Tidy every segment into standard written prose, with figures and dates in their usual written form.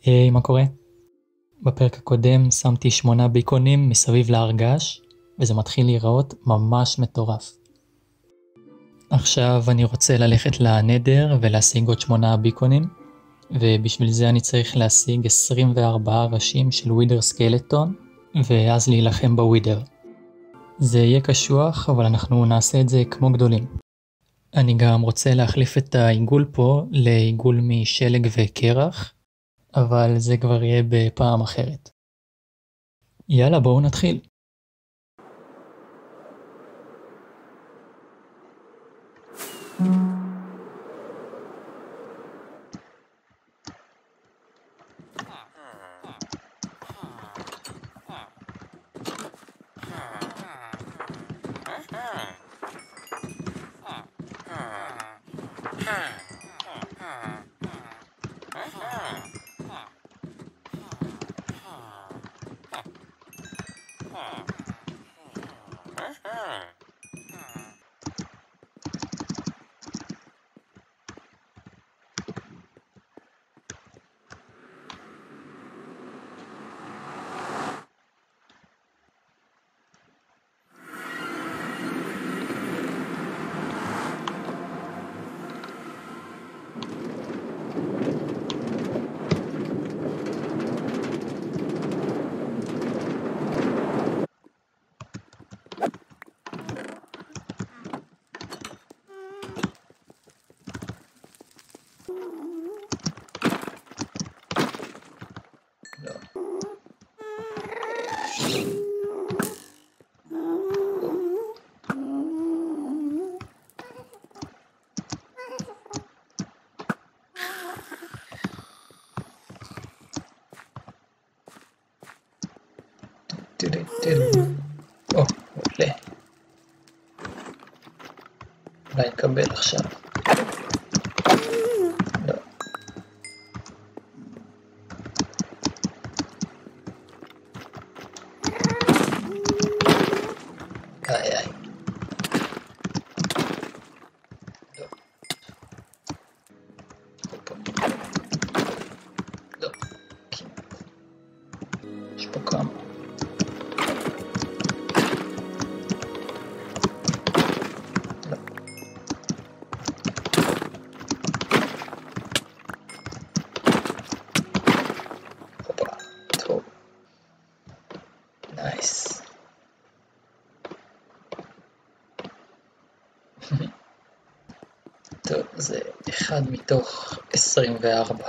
היי, מה קורה? בפרק הקודם שמתי 8 ביקונים מסביב להרגש, וזה מתחיל להיראות ממש מטורף. עכשיו אני רוצה ללכת לנדר ולהשיג עוד 8 ביקונים, ובשביל זה אני צריך להשיג 24 ראשים של ווידר סקלטון, ואז להילחם בווידר. זה יהיה קשוח, אבל אנחנו נעשה את זה כמו גדולים. אני גם רוצה להחליף את העיגול פה לעיגול משלג וקרח, אבל זה כבר יהיה בפעם אחרת. יאללה, בואו נתחיל. או, עולה. אולי נקבל עכשיו. לא. איי. לא. לא. כמעט. יש פה כמה. נייס. טוב, זה 1 מתוך 24.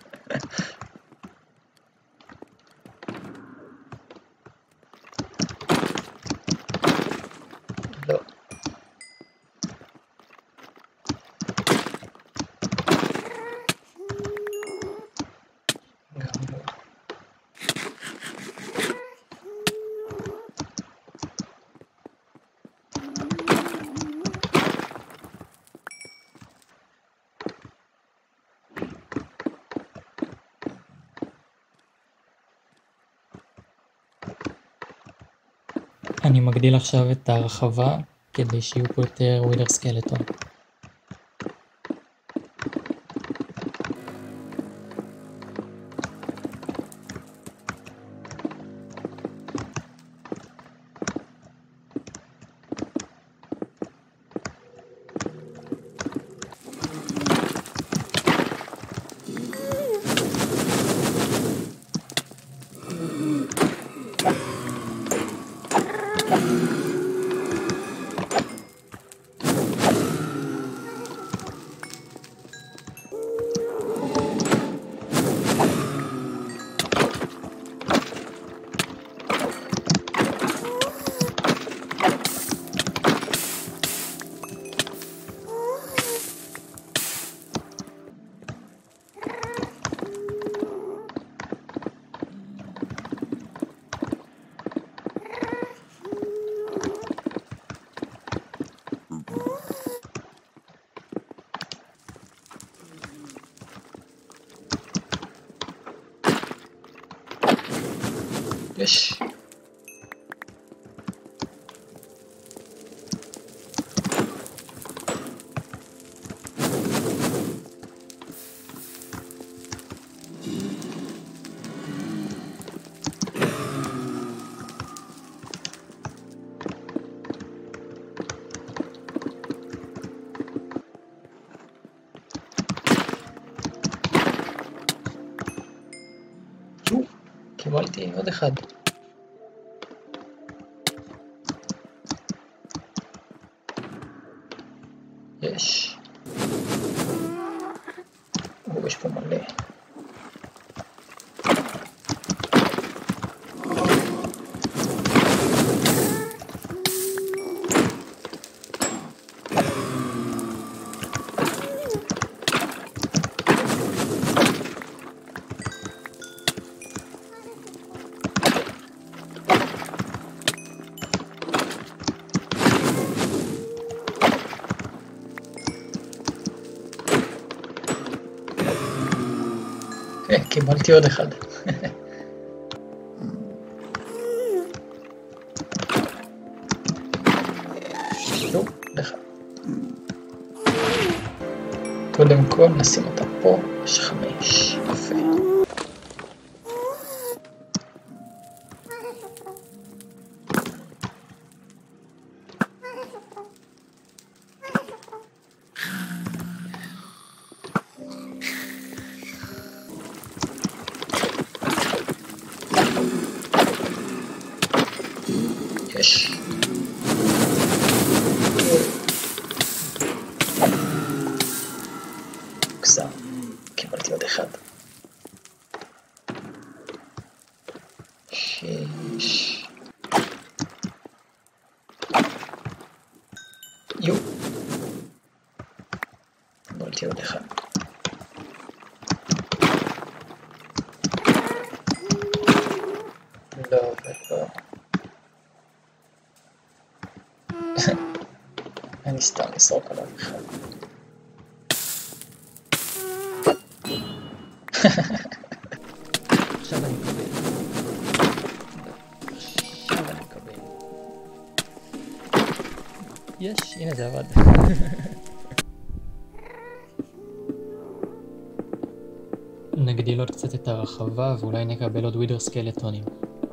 לא. גם לא. אני מגדיל עכשיו את הרחבה כדי שיהיו פה יותר ווידר סקלטון. יש. קיבלתי עוד אחד. יש. יש פה מלא. קיבלתי עוד אחד. לא, לך. קודם כל נשים אותה פה, יש 5. יפה. יש. קסם. קיבלתי עוד אחד. 6. יו. קיבלתי עוד אחד. לא ולא. אני סתם אסרוק עליו אחד. עכשיו אני מקבל. יש, הנה זה עבד. נגדיל עוד קצת את הרחבה ואולי נקבל עוד ווידר סקלטונים.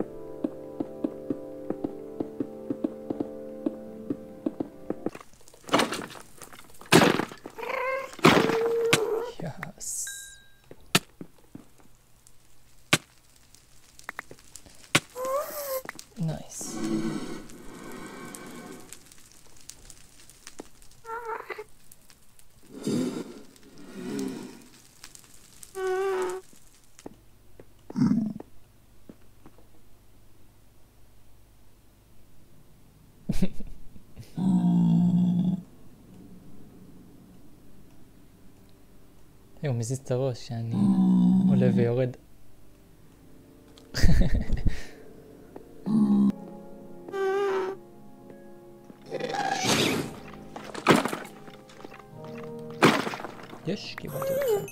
Nice. הוא מזיז את הראש שאני עולה ויורד. יש, קיבלתי אותך.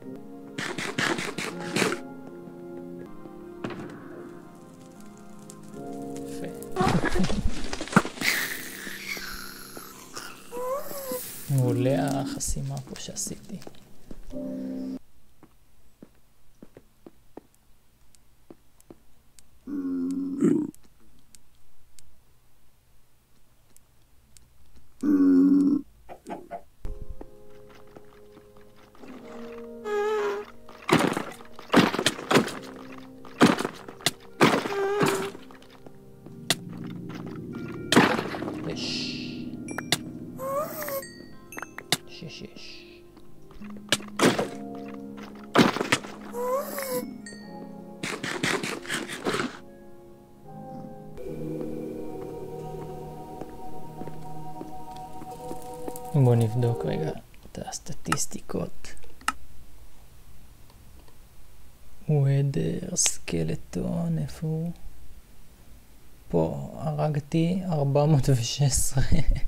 יפה. מעולה החסימה פה שעשיתי. יש. בואו נבדוק רגע את הסטטיסטיקות. ווידר סקלטון, איפה הוא? פה הרגתי 416.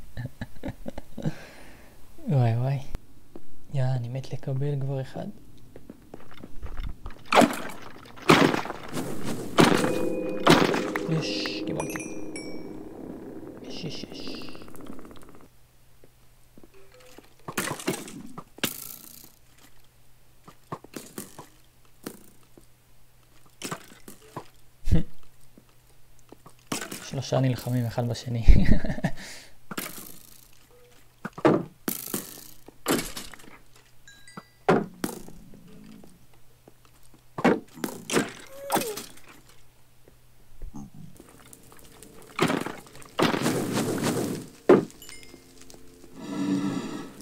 וואי. אני מת לקבל כבר אחד. יש, קיבלתי. יש. 3 נלחמים אחד בשני.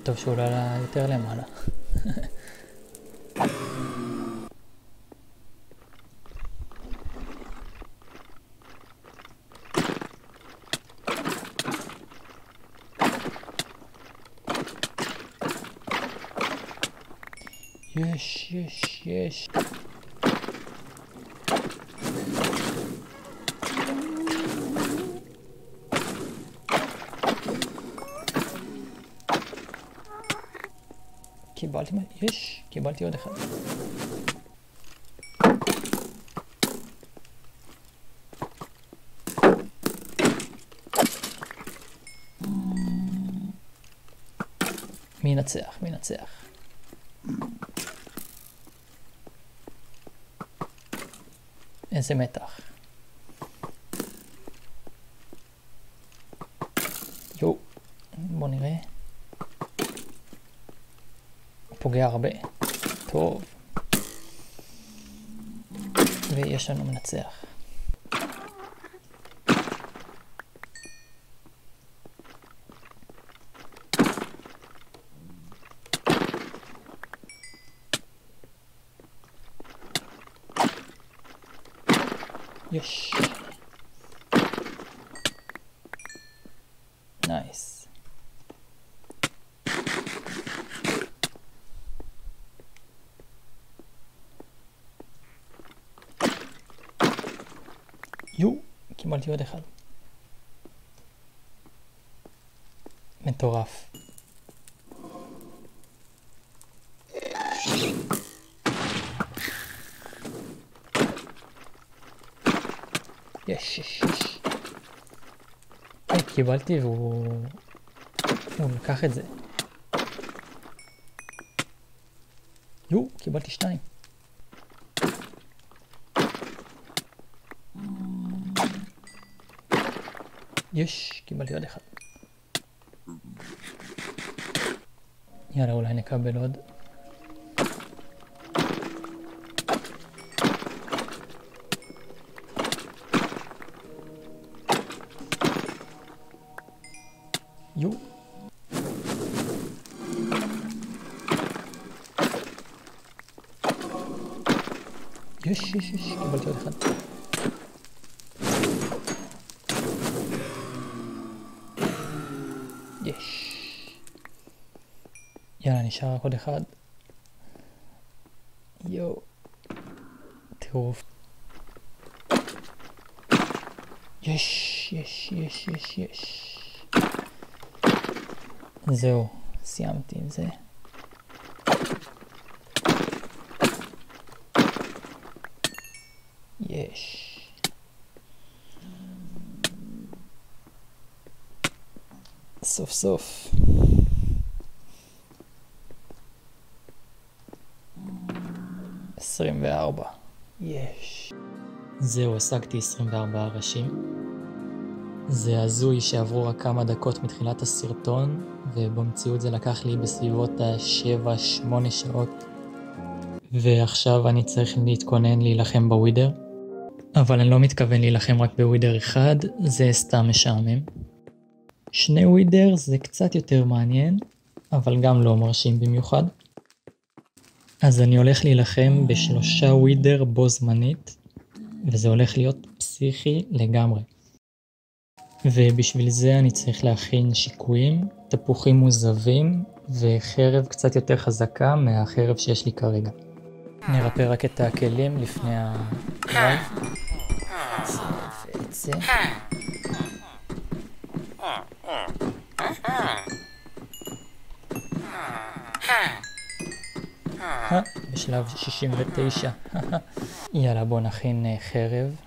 טוב שהוא עולה יותר למעלה. יש. קיבלתי עוד אחד. מי ינצח? איזה מתח. בוא נראה. פוגע הרבה. טוב. ויש לנו מנצח. יש. נייס. קיבלתי עוד אחד. מטורף. יש. קיבלתי והוא לקח את זה. קיבלתי 2. קיבלתי עוד אחד. יאללה, אולי נקבל עוד. קיבלתי עוד אחד. יאללה, נשאר רק עוד אחד. טירוף. יש. זהו, סיימתי עם זה. סוף. יש. זהו, השגתי 24 ראשים. זה הזוי שעברו רק כמה דקות מתחילת הסרטון, ובמציאות זה לקח לי בסביבות ה7-8 שעות. ועכשיו אני צריך להתכונן להילחם בווידר. אבל אני לא מתכוון להילחם רק בווידר אחד, זה סתם משעמם. 2 ווידר זה קצת יותר מעניין, אבל גם לא מרשים במיוחד. אז אני הולך להילחם ב3 ווידר בו זמנית, וזה הולך להיות פסיכי לגמרי. ובשביל זה אני צריך להכין שיקויים, תפוחים מוזבים, וחרב קצת יותר חזקה מהחרב שיש לי כרגע. נרפא רק את הכלים לפני הקרב. את זה. בשלב 69. יאללה, בוא נכין חרב.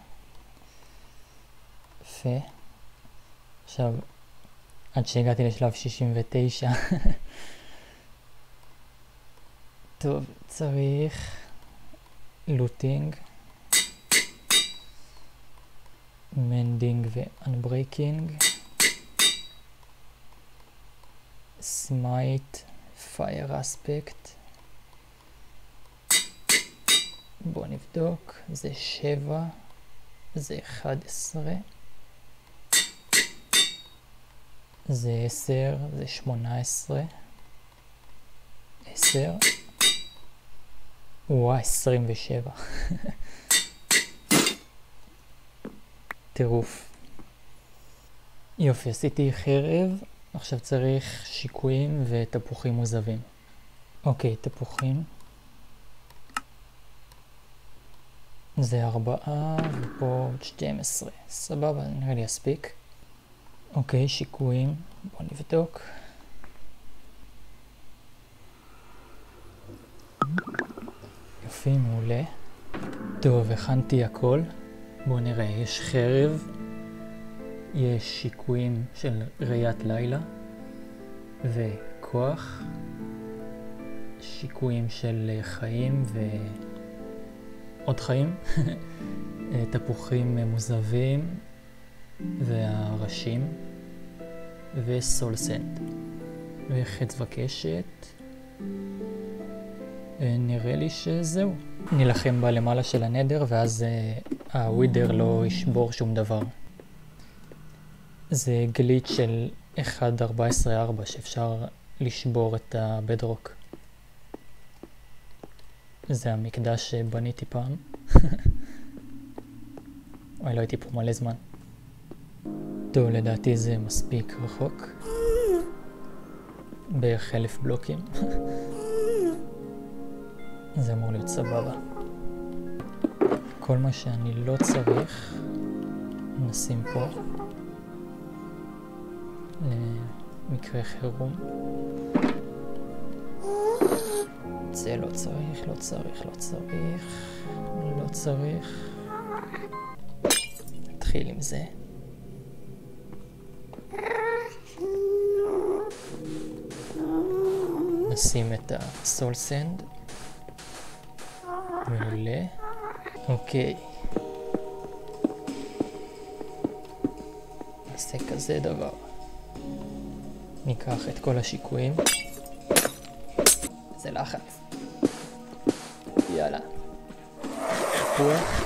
יפה. עכשיו, עד שהגעתי לשלב 69. טוב, צריך לוטינג, מנדינג ואנברייקינג, סמייט, פייר אספקט. בוא נבדוק, זה 7, זה 11, זה 10, זה 18, 10. וואי, 27. טירוף. יופי, עשיתי חרב. עכשיו צריך שיקויים ותפוחים מוזבים. אוקיי, תפוחים. זה 4 ופה 12. סבבה, נראה לי יספיק. אוקיי, שיקויים. בואו נבדוק. יופי, מעולה. טוב, הכנתי הכל. בואו נראה, יש חרב. יש שיקויים של ראיית לילה. וכוח. שיקויים של חיים ועוד חיים. תפוחים מוזבים והראשים וסול סנד וחץ וקשת. נראה לי שזהו. נלחם בלמעלה של הנדר ואז הווידר לא ישבור שום דבר. זה גליץ' של 1.14.4 שאפשר לשבור את הבדרוק. זה המקדש שבניתי פעם. אוי, לא הייתי פה מלא זמן. טוב, לדעתי זה מספיק רחוק. בערך 1000 בלוקים. זה אמור להיות סבבה. כל מה שאני לא צריך נשים פה למקרה חירום. זה לא צריך, לא צריך, לא צריך, לא צריך. נתחיל עם זה. נשים את הסול סנד. מעולה. אוקיי. נעשה כזה דבר. ניקח את כל השיקויים. זה לחץ. יאללה. תפוח.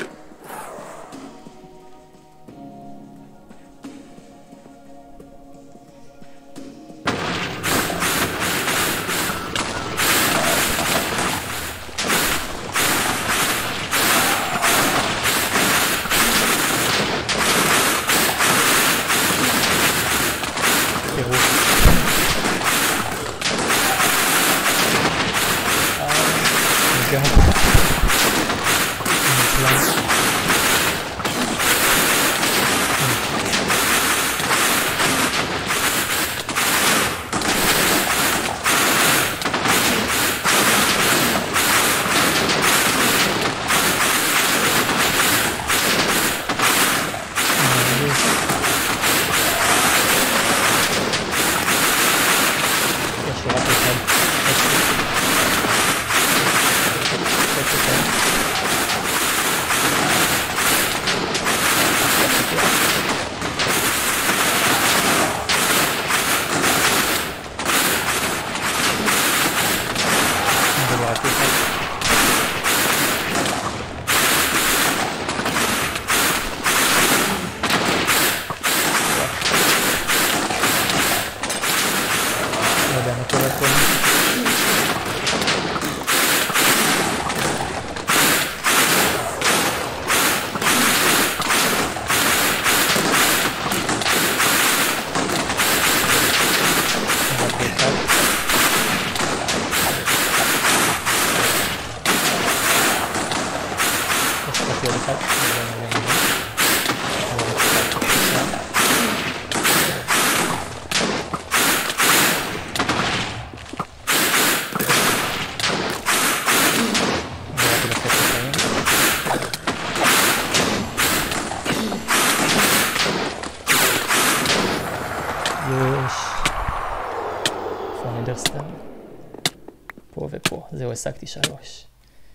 פה ופה, זהו, השגתי 3.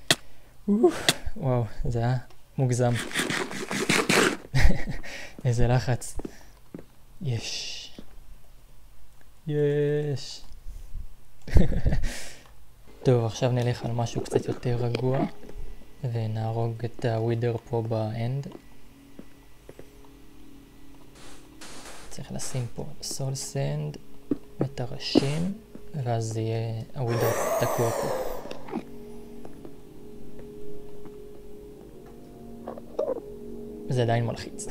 וואו, זה היה מוגזם. איזה לחץ. יש. טוב, עכשיו נלך על משהו קצת יותר רגוע ונהרוג את הווידר פה באנד. צריך לשים פה סול סנד את הראשים ואז זה יהיה הווידר תקוע פה. זה עדיין מלחיץ.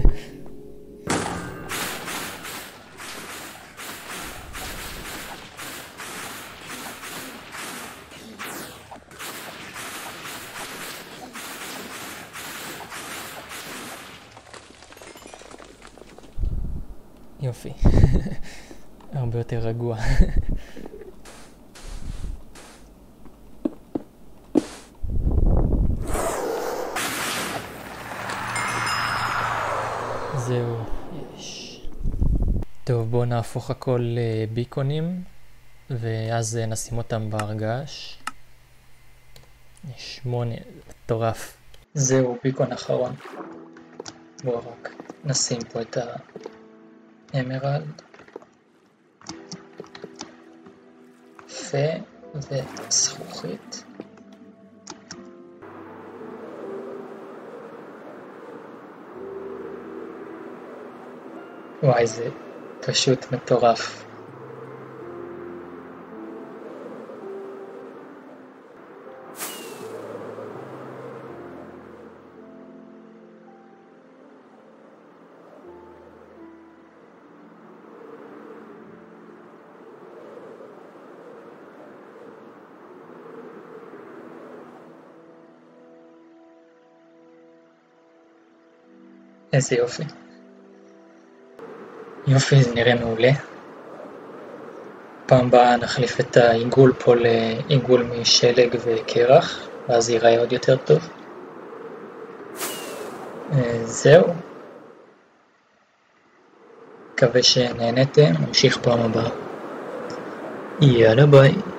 יופי. הרבה יותר רגוע. זהו, יש. טוב, בואו נהפוך הכל לביקונים, ואז נשים אותם בהרגש. 8, מטורף. זהו, ביקון אחרון. בואו רק נשים פה את האמרלד. יפה, וזכוכית. וואי, זה פשוט מטורף. איזה יופי. יופי, זה נראה מעולה. פעם הבאה נחליף את העיגול פה לעיגול משלג וקרח, ואז זה ייראה עוד יותר טוב. זהו. מקווה שנהנתם, נמשיך פעם הבאה. יאללה ביי.